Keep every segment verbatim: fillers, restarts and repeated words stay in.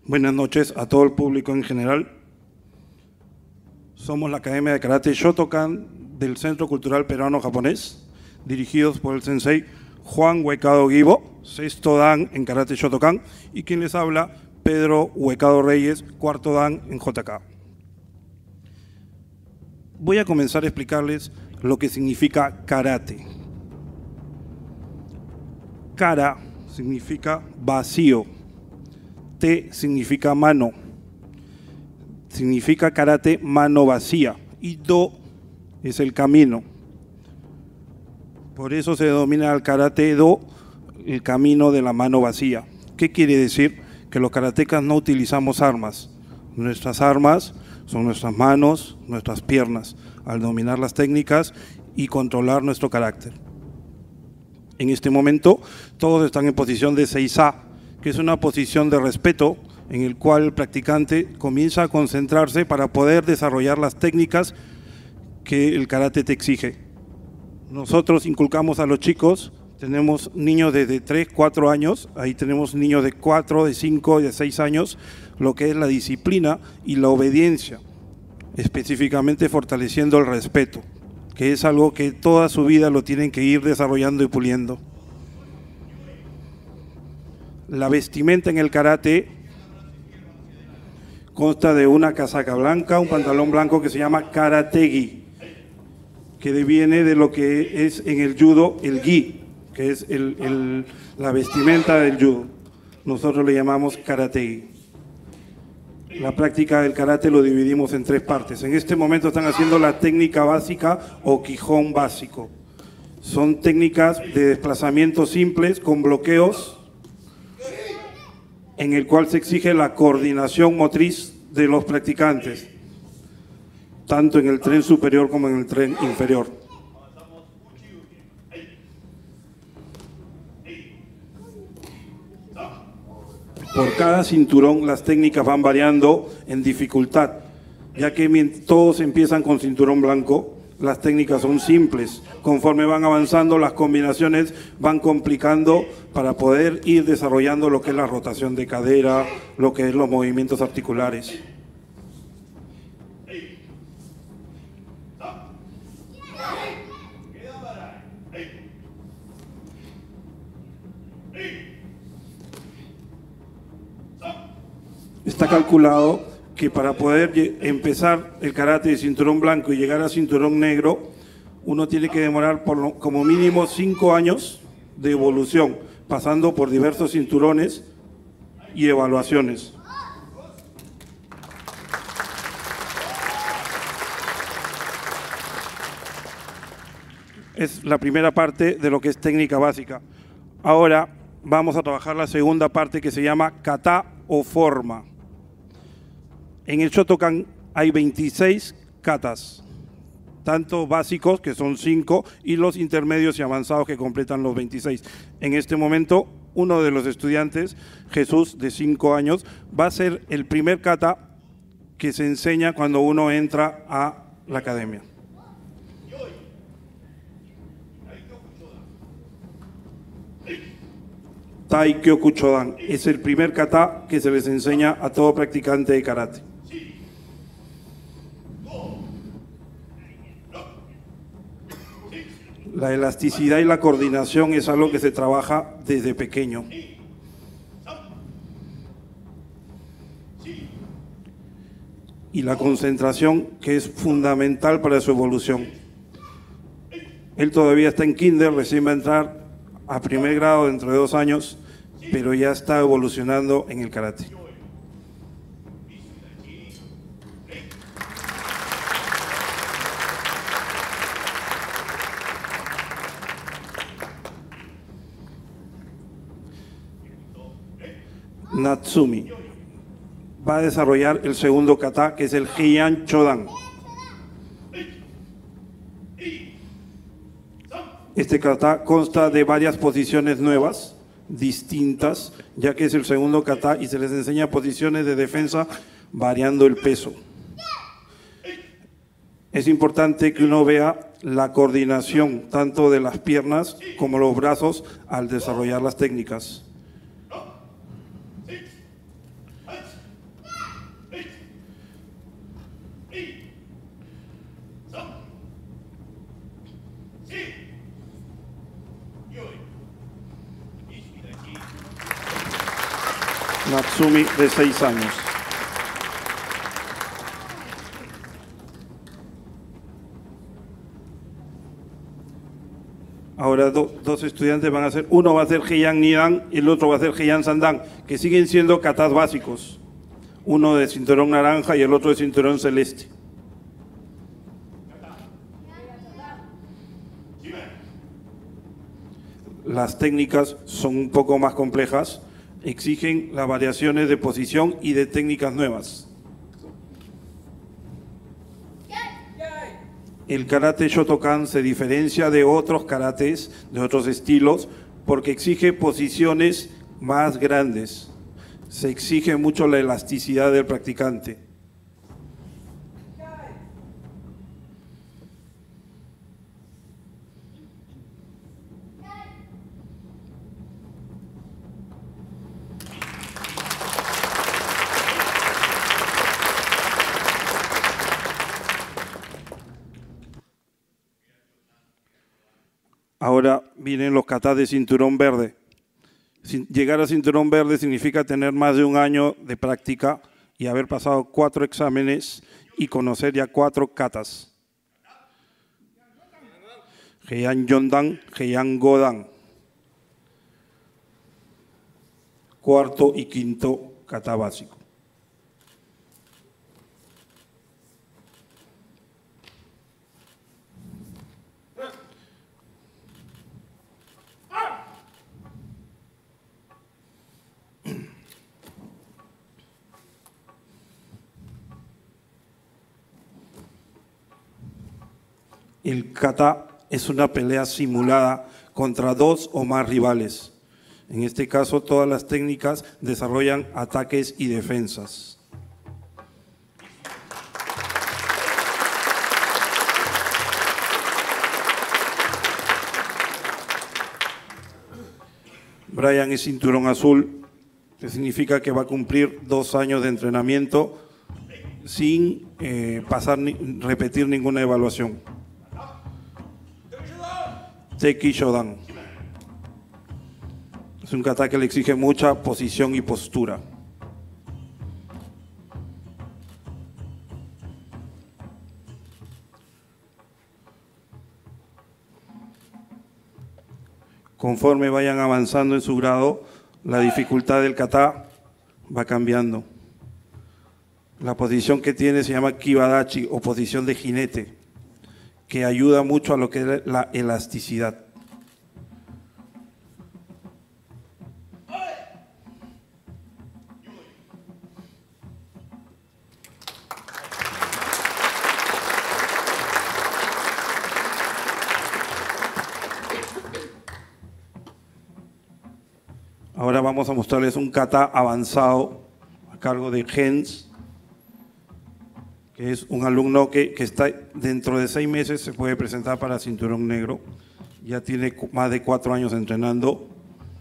Buenas noches a todo el público en general. Somos la Academia de Karate Shotokan del Centro Cultural Peruano-Japonés, dirigidos por el sensei Juan Huecado Guibo, sexto dan en Karate Shotokan, y quien les habla, Pedro Huecado Reyes, cuarto dan en J K. Voy a comenzar a explicarles lo que significa karate. Kara significa vacío, te significa mano, significa karate mano vacía, y do es el camino. Por eso se denomina al karate do el camino de la mano vacía. ¿Qué quiere decir? Que los karatecas no utilizamos armas. Nuestras armas son nuestras manos, nuestras piernas, al dominar las técnicas y controlar nuestro carácter. En este momento todos están en posición de seis A, que es una posición de respeto en el cual el practicante comienza a concentrarse para poder desarrollar las técnicas que el karate te exige. Nosotros inculcamos a los chicos, tenemos niños desde tres, cuatro años, ahí tenemos niños de cuatro, de cinco, de seis años, lo que es la disciplina y la obediencia, específicamente fortaleciendo el respeto, que es algo que toda su vida lo tienen que ir desarrollando y puliendo. La vestimenta en el karate consta de una casaca blanca, un pantalón blanco que se llama karategi, que deviene de lo que es en el judo el gi, que es el, el, la vestimenta del judo. Nosotros le llamamos karategi. La práctica del karate lo dividimos en tres partes. En este momento están haciendo la técnica básica o quijón básico. Son técnicas de desplazamiento simples con bloqueos, en el cual se exige la coordinación motriz de los practicantes, tanto en el tren superior como en el tren inferior. Por cada cinturón las técnicas van variando en dificultad, ya que todos empiezan con cinturón blanco, las técnicas son simples. Conforme van avanzando, las combinaciones van complicando para poder ir desarrollando lo que es la rotación de cadera, lo que es los movimientos articulares. Está calculado que para poder empezar el karate de cinturón blanco y llegar a cinturón negro, uno tiene que demorar por lo, como mínimo cinco años de evolución, pasando por diversos cinturones y evaluaciones. Es la primera parte de lo que es técnica básica. Ahora vamos a trabajar la segunda parte, que se llama kata o forma. En el Shotokan hay veintiséis katas, tanto básicos, que son cinco, y los intermedios y avanzados, que completan los veintiséis. En este momento, uno de los estudiantes, Jesús, de cinco años, va a ser el primer kata que se enseña cuando uno entra a la academia. Tai-Kyoku Chodan es el primer kata que se les enseña a todo practicante de karate. La elasticidad y la coordinación es algo que se trabaja desde pequeño. Y la concentración, que es fundamental para su evolución. Él todavía está en kinder, recién va a entrar a primer grado dentro de dos años, pero ya está evolucionando en el karate. Natsumi va a desarrollar el segundo kata, que es el Heian Chodan. Este kata consta de varias posiciones nuevas, distintas, ya que es el segundo kata y se les enseña posiciones de defensa variando el peso. Es importante que uno vea la coordinación tanto de las piernas como los brazos al desarrollar las técnicas. Natsumi de seis años. Ahora do, dos estudiantes van a hacer, uno va a hacer Heian Nidan y el otro va a hacer Heian Sandan, que siguen siendo katas básicos. Uno de cinturón naranja y el otro de cinturón celeste. Las técnicas son un poco más complejas, exigen las variaciones de posición y de técnicas nuevas. El karate Shotokan se diferencia de otros karates, de otros estilos, porque exige posiciones más grandes. Se exige mucho la elasticidad del practicante. Ahora vienen los katas de cinturón verde. Llegar a cinturón verde significa tener más de un año de práctica y haber pasado cuatro exámenes y conocer ya cuatro katas. Heian Yondan, Heian Godan. Cuarto y quinto kata básico. El kata es una pelea simulada contra dos o más rivales. En este caso, todas las técnicas desarrollan ataques y defensas. Brian es cinturón azul, que significa que va a cumplir dos años de entrenamiento sin eh, pasar ni, repetir ninguna evaluación. Teki Shodan. Es un kata que le exige mucha posición y postura. Conforme vayan avanzando en su grado, la dificultad del kata va cambiando. La posición que tiene se llama Kibadachi o posición de jinete, que ayuda mucho a lo que es la elasticidad. Ahora vamos a mostrarles un kata avanzado a cargo de Gens, que es un alumno que, que está dentro de seis meses se puede presentar para cinturón negro. Ya tiene más de cuatro años entrenando.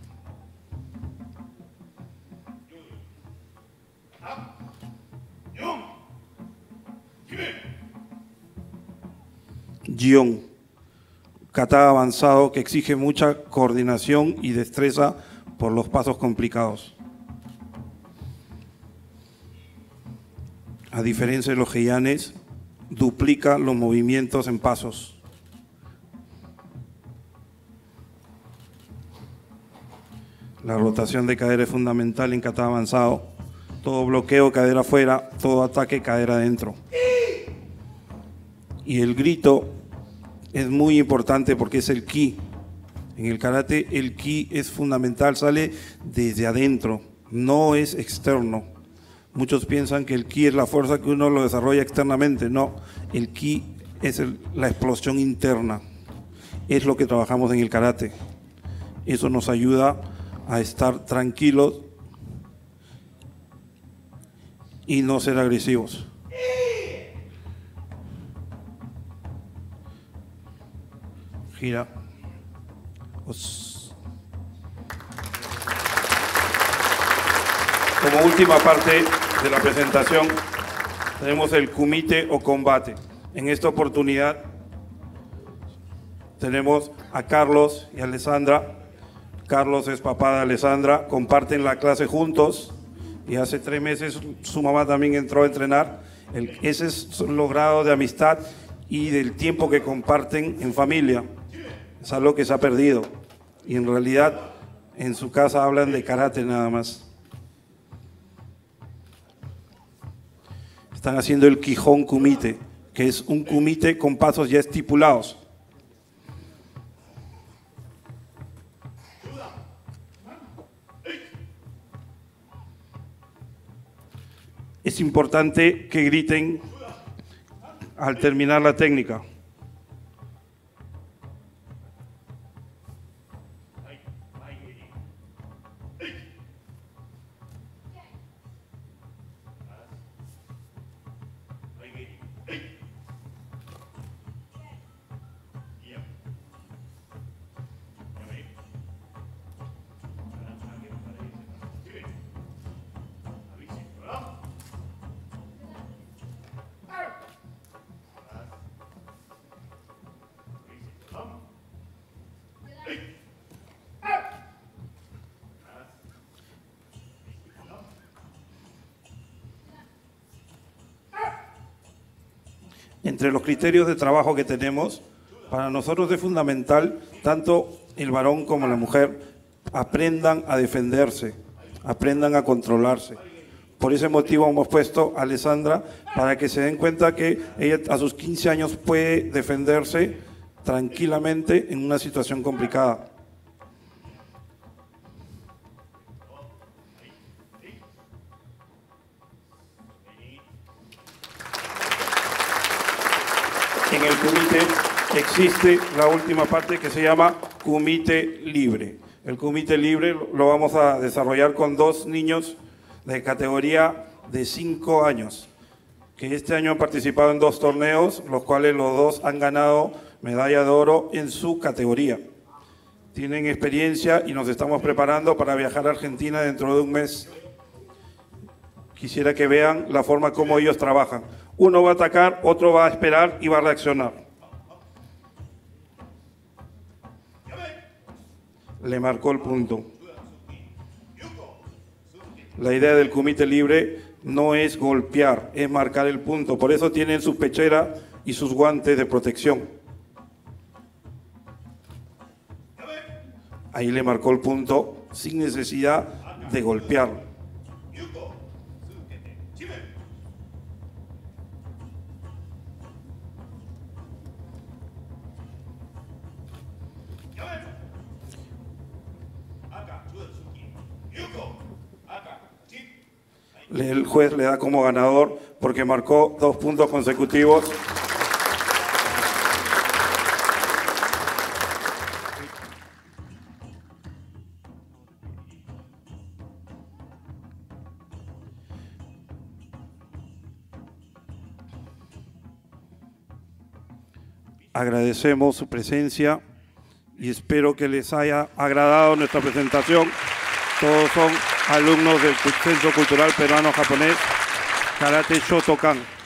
Gion, kata avanzado que exige mucha coordinación y destreza por los pasos complicados. A diferencia de los heianes, duplica los movimientos en pasos. La rotación de cadera es fundamental en kata avanzado. Todo bloqueo, cadera afuera, todo ataque, cadera adentro. Y el grito es muy importante porque es el ki. En el karate el ki es fundamental, sale desde adentro, no es externo. Muchos piensan que el ki es la fuerza que uno lo desarrolla externamente. No, el ki es el, la explosión interna. Es lo que trabajamos en el karate. Eso nos ayuda a estar tranquilos y no ser agresivos. Gira. Os. Como última parte de la presentación, tenemos el kumite o combate. En esta oportunidad tenemos a Carlos y a Alessandra. Carlos es papá de Alessandra, comparten la clase juntos y hace tres meses su mamá también entró a entrenar. El, ese es los grados de amistad y del tiempo que comparten en familia. Es algo que se ha perdido y en realidad en su casa hablan de karate nada más. Están haciendo el Kihon Kumite, que es un kumite con pasos ya estipulados. Es importante que griten al terminar la técnica. Entre los criterios de trabajo que tenemos, para nosotros es fundamental, tanto el varón como la mujer, aprendan a defenderse, aprendan a controlarse. Por ese motivo hemos puesto a Alessandra para que se den cuenta que ella a sus quince años puede defenderse tranquilamente en una situación complicada. En el kumite existe la última parte que se llama kumite libre. El kumite libre lo vamos a desarrollar con dos niños de categoría de cinco años, que este año han participado en dos torneos, los cuales los dos han ganado medalla de oro en su categoría. Tienen experiencia y nos estamos preparando para viajar a Argentina dentro de un mes. Quisiera que vean la forma como ellos trabajan. Uno va a atacar, otro va a esperar y va a reaccionar. Le marcó el punto. La idea del kumite libre no es golpear, es marcar el punto. Por eso tienen su pechera y sus guantes de protección. Ahí le marcó el punto sin necesidad de golpear. El juez le da como ganador porque marcó dos puntos consecutivos. Agradecemos su presencia y espero que les haya agradado nuestra presentación. Todos son alumnos del Centro Cultural Peruano Japonés Karate Shotokan.